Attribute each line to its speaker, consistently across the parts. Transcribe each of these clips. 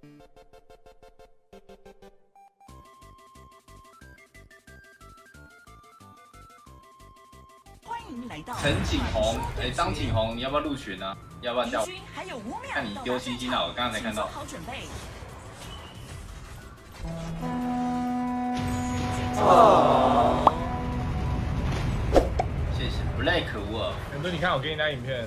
Speaker 1: 陈景宏，张景宏，你要不要入群啊？要不要叫？看你丢星星啊！我刚刚才看到。哦，谢谢 Black Wolf。
Speaker 2: 很多你看，我给你那影片。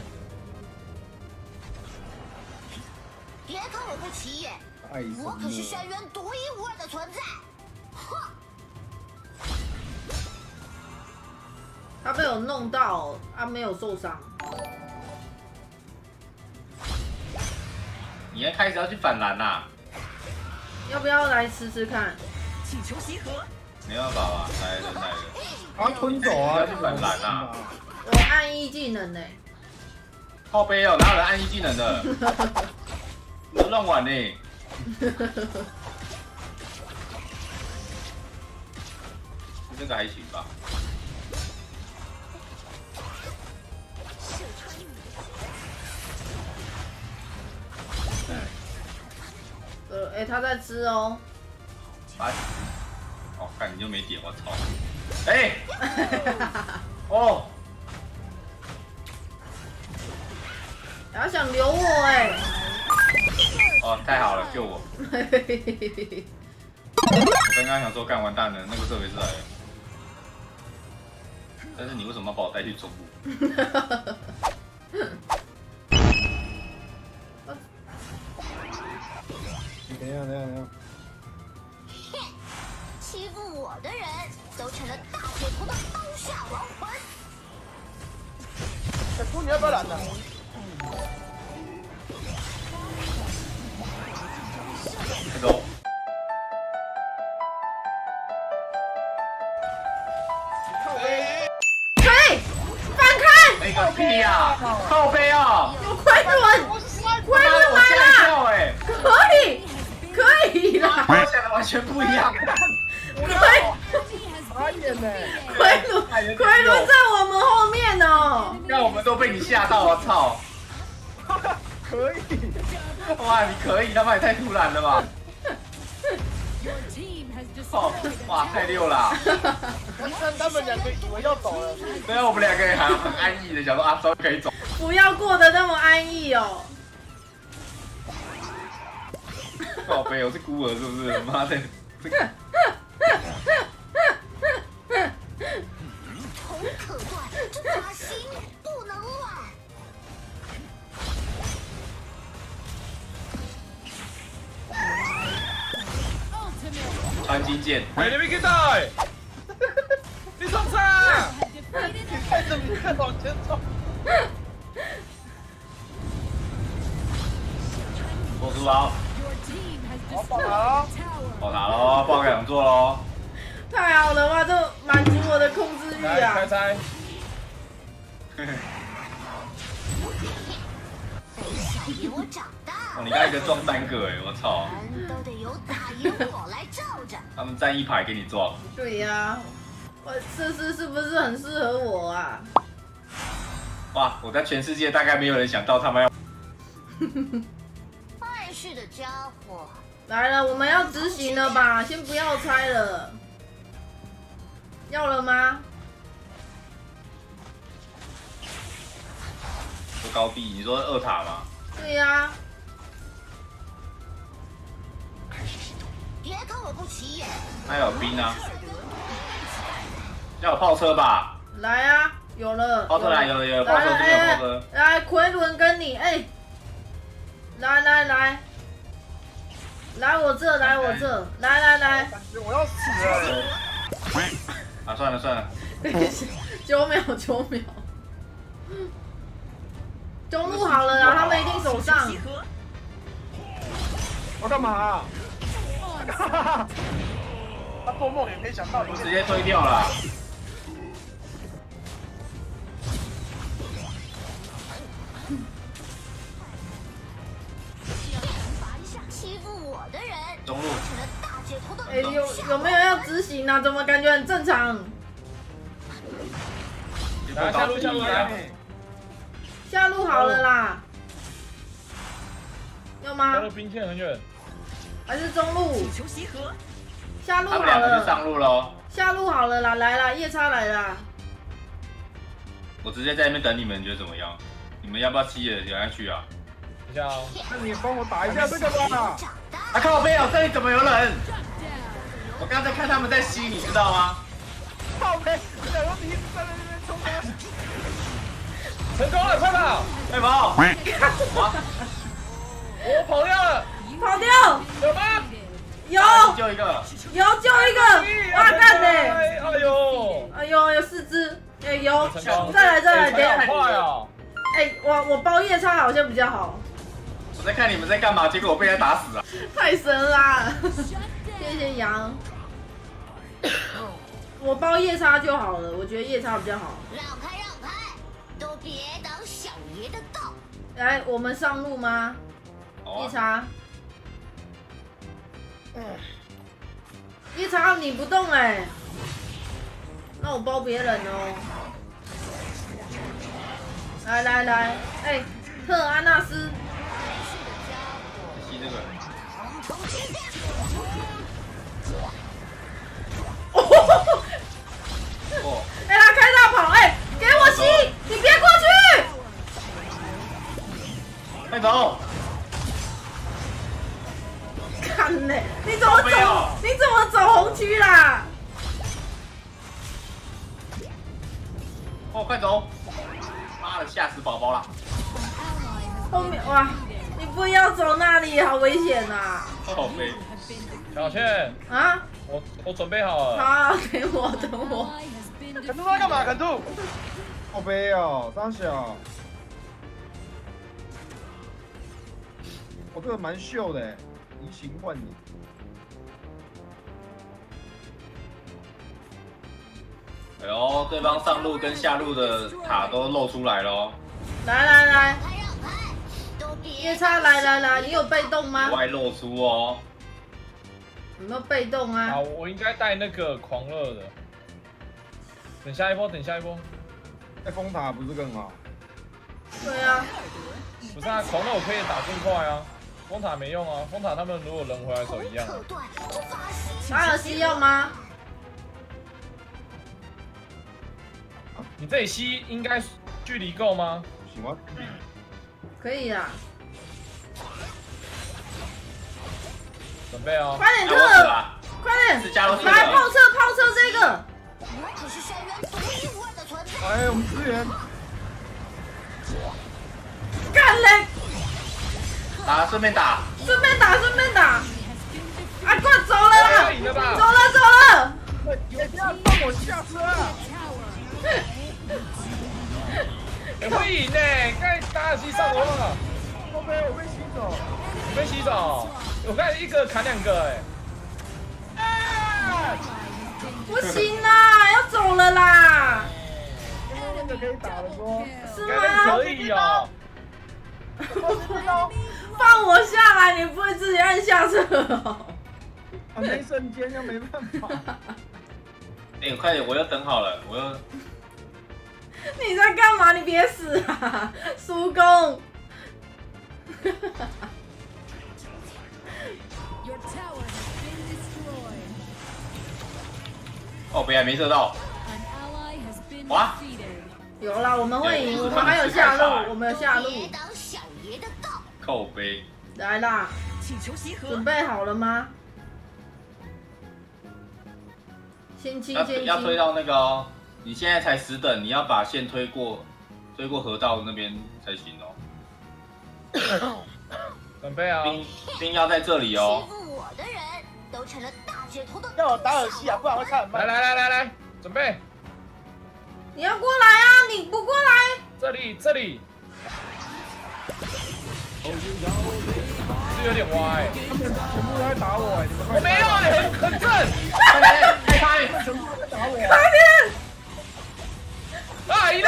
Speaker 3: 别看我不起眼，我可是轩辕独一无二的存在。哼！
Speaker 4: 他被我弄到，他没有受伤。
Speaker 1: 你一开始要去反蓝呐？
Speaker 4: 要不要来吃吃看？
Speaker 5: 请求集合。
Speaker 1: 没办法吧，来人来了。
Speaker 2: 啊，吞走啊！
Speaker 1: 要去反蓝啊！
Speaker 4: 我暗一技能呢？
Speaker 1: 靠背哦，哪有人暗一技能的？你都乱玩呢。这个还行吧。
Speaker 4: 他在吃哦。
Speaker 1: 哦，看你就没点，我操！哦，
Speaker 4: 他想留我
Speaker 1: 哦，太好了，救我！我刚刚想说，干完蛋了，那个特别是来了。但是你为什么要把我带去中部？
Speaker 2: 等一下。
Speaker 3: 欺负我的人都成了大铁头的刀下亡魂。
Speaker 2: 姑，你要不要拦的？
Speaker 1: 开走。
Speaker 4: 嘿，放开！
Speaker 1: 那个屁呀！靠背啊！
Speaker 4: 有快轮，快轮来了！可以啦！
Speaker 1: 跟我想的完全不一样。
Speaker 4: 奎伦在我们后面哦。
Speaker 1: 让我们都被你吓到了，操！
Speaker 2: 可以。
Speaker 1: 哇，你可以，他妈也太突然了吧！哦，哇，太溜了！
Speaker 2: 他们两个以为要走了。
Speaker 1: 对啊，我们两个人还很安逸的，想说啊，终于可以走。
Speaker 4: 不要过得那么安逸哦。
Speaker 1: 靠背，我是孤儿是不是？妈的，这个。
Speaker 3: 头可断，扎心不能乱。
Speaker 1: 穿金剑。
Speaker 2: 哎，你没给到！你冲啥？你看着你快往前冲！
Speaker 1: 做出包。
Speaker 2: 好，爆塔喽！
Speaker 1: 爆塔喽，爆个2座喽！
Speaker 4: 太好了吧，这满足我的控制欲啊！
Speaker 2: 开猜。
Speaker 3: 小爷我长大
Speaker 1: 哦，你刚一个撞3个我操！
Speaker 3: 人都得有打赢我来罩着。
Speaker 1: 他们站一排给你撞。
Speaker 4: 对呀，我这次是不是很适合我啊？
Speaker 1: 哇，我在全世界大概没有人想到他们要。
Speaker 3: 碍事的家伙。
Speaker 4: 来了，我们要执行了吧？先不要猜了。要了吗？
Speaker 1: 说高地，你说2塔吗？
Speaker 4: 对呀。
Speaker 3: 别看我不起眼。
Speaker 1: 还有兵啊！要有炮车吧？
Speaker 4: 来啊，有了。
Speaker 1: 炮车来，有炮车，这边有炮车。
Speaker 4: 来，奎伦跟你，来我这，来，
Speaker 2: 我要死了！
Speaker 1: 啊，算了
Speaker 4: 9秒，中路好了啦，他们一定手上。
Speaker 2: 我干嘛？他做梦也没想到，
Speaker 1: 直接推掉了。
Speaker 3: 欺负我的人，
Speaker 1: 中路。
Speaker 3: 成了大姐头的。
Speaker 4: 有没有要执行啊？怎么感觉很正常？
Speaker 2: 来下路来。
Speaker 4: 下路好了啦。要吗？
Speaker 2: 下路兵线很远。
Speaker 4: 还是中路？下路好
Speaker 1: 他们两个就
Speaker 4: 了，
Speaker 1: 上路喽。
Speaker 4: 下路好了啦，来啦，夜叉来啦。
Speaker 1: 我直接在那边等你们，你觉得怎么样？你们要不要吸了下去啊？
Speaker 2: 等一下哦，
Speaker 5: 那你帮我打一下这个吧。
Speaker 1: 啊靠背哦，这里怎么有人？我刚才看他们在吸，你知道吗？
Speaker 5: 靠背，两个敌在那边冲啊！
Speaker 2: 成功了，快跑！
Speaker 1: 快跑！
Speaker 2: 我跑掉了，
Speaker 4: 跑掉，
Speaker 2: 有吗？
Speaker 4: 有
Speaker 1: 就一个，
Speaker 4: 有救一个，哇干的！
Speaker 2: 哎呦，
Speaker 4: 哎呦有4只，哎有，
Speaker 2: 成功！
Speaker 4: 再来，等一下。
Speaker 2: 好快哦！
Speaker 4: 哎，我包夜叉好像比较好。
Speaker 1: 我在看你们在干嘛，结果我被他打死了。
Speaker 4: 太神啦！谢谢羊。我包夜叉就好了，我觉得夜叉比较好。
Speaker 3: 让开，都别挡小爷的道。
Speaker 4: 来，我们上路吗？夜叉。夜叉你不动哎，那我包别人哦。来，哎，特安纳斯。
Speaker 1: 吸这个。
Speaker 4: 哦！哎，他开大跑，哎，给我吸，你别过去。
Speaker 1: 快走！
Speaker 4: 看嘞，你怎么走？你怎么走红区啦？
Speaker 1: 哦，快走！妈的，吓死宝宝了！
Speaker 4: 后面哇，你不要走那里，好危险呐！
Speaker 1: 靠背。
Speaker 2: 小倩
Speaker 4: 啊，
Speaker 2: 我准备好了。
Speaker 4: 好，等我。
Speaker 5: 肯度在干嘛？肯度？靠背哦，三小。我这个蛮秀的，移形换影。
Speaker 1: 哎呦，对方上路跟下路的塔都露出来喽！
Speaker 4: 来，夜叉来，你有被动吗？
Speaker 1: 外露出哦。
Speaker 4: 有没有被动啊？
Speaker 2: 好，我应该带那个狂热的。等下一波。
Speaker 5: 带风塔不是更好？
Speaker 4: 对啊。
Speaker 2: 不是啊，狂热我可以打更快啊。风塔没用啊，风塔他们如果人回来的时候一样啊。
Speaker 4: 马尔西要吗？
Speaker 2: 你这里吸应该距离够吗？
Speaker 5: 行吗？
Speaker 4: 可以啦。
Speaker 2: 准备哦。
Speaker 4: 快点特，快点！来炮车这个。
Speaker 3: 我可是轩辕独一无二的存在。
Speaker 5: 哎，我们支援。
Speaker 4: 干嘞！
Speaker 1: 打，顺便打。
Speaker 4: 啊，快走了！走了！
Speaker 5: 不要放我下车啊！
Speaker 2: 会赢呢，刚打尔西上的话，
Speaker 5: 后背我被吸走，
Speaker 2: 你被吸走，我刚才一个砍2个哎。
Speaker 4: 不行啦，要走了啦！
Speaker 5: 那个可以打了说，
Speaker 4: 是吗？
Speaker 2: 可以哦。
Speaker 4: 放我下来，你不会自己按下车哦？
Speaker 5: 没瞬间又没办法。
Speaker 1: 哎，快点，我又等好了，我又。
Speaker 4: 你在干嘛？你别死啊，叔公！
Speaker 1: 哦，北还没射到。哇！
Speaker 4: 有啦，我们会赢，我们还有下路，我们有下路。
Speaker 1: 靠背。
Speaker 4: 来啦，准备好了吗？先清。
Speaker 1: 要推到那个哦，你现在才10等，你要把线推过河道那边才行哦。
Speaker 2: 准备啊！
Speaker 1: 兵要在这里哦。
Speaker 3: 欺负我的人都成了大姐头的。
Speaker 5: 要我打尔西啊，不然会看很慢。
Speaker 2: 来，准备。
Speaker 4: 你要过来啊！你不过来。
Speaker 2: 这里。是有点歪。
Speaker 5: 他们全部都在打我哎，你们
Speaker 2: 我没有，你很正。
Speaker 1: 开！
Speaker 5: 全部都在打我。
Speaker 4: 快点！
Speaker 2: 啊，赢了！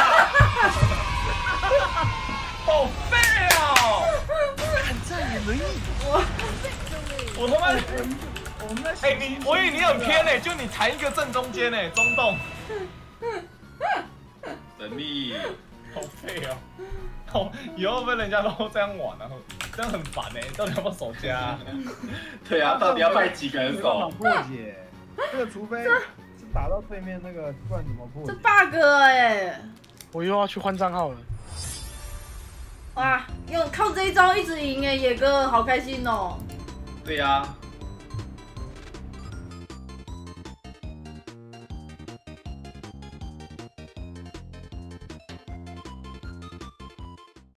Speaker 2: 好废哦！
Speaker 5: 这样也能赢？
Speaker 2: 我他妈！哎，我以为你很偏哎，就你弹一个正中间哎，中洞。
Speaker 1: 神秘。
Speaker 2: 好废哦！ 以后被人家都这样玩啊，这样很烦哎，到底要不要守家？
Speaker 1: 对啊，到底要派几个人守？
Speaker 5: 破解，这个除非是打到对面那个，不然怎么破解？
Speaker 4: 这 bug 哎！
Speaker 6: 我又要去换账号了。
Speaker 4: 哇，靠这一招一直赢哎，野哥好开心哦。
Speaker 1: 对呀、啊。